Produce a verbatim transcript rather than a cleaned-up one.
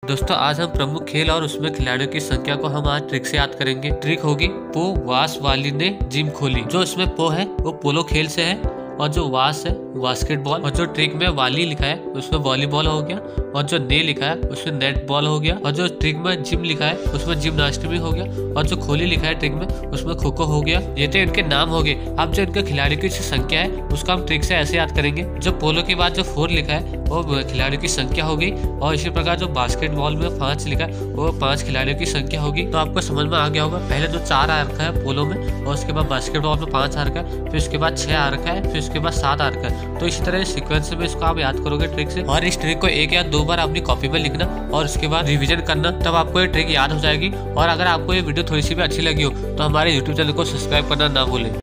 दोस्तों आज हम प्रमुख खेल और उसमें खिलाड़ियों की संख्या को हम आज ट्रिक से याद करेंगे। ट्रिक होगी पो वास वाली ने जिम खोली। जो इसमें पो है वो पोलो खेल से है और जो वास है बास्केटबॉल और जो ट्रिक में वाली लिखा है उसमें वॉलीबॉल हो गया और जो ने लिखा है उसमें नेट बॉल हो गया और जो ट्रिक में जिम लिखा है उसमें जिमनास्टिक भी हो गया और जो खोली लिखा है ट्रिक में उसमें खो खो हो गया। ये तो इनके नाम हो गए। अब जो इनके खिलाड़ियों की संख्या है उसका हम ट्रिक से ऐसे याद करेंगे। जो पोलो के बाद जो फोर लिखा है वो खिलाड़ियों की संख्या होगी और इसी प्रकार जो बास्केटबॉल में पांच लिखा है वो पांच खिलाड़ियों की संख्या होगी। तो आपको समझ में आ गया होगा। पहले जो चार आ रखा है पोलो में और उसके बाद बास्केटबॉल में पांच आ रखा है, फिर उसके बाद छह आ रखा है, फिर उसके बाद सात आ रखा है। तो इसी तरह सीक्वेंस में इसको आप याद करोगे ट्रिक से। और इस ट्रिक को एक या दो बार अपनी कॉपी में लिखना और उसके बाद रिवीजन करना, तब आपको ये ट्रिक याद हो जाएगी। और अगर आपको ये वीडियो थोड़ी सी भी अच्छी लगी हो तो हमारे यूट्यूब चैनल को सब्सक्राइब करना ना भूलें।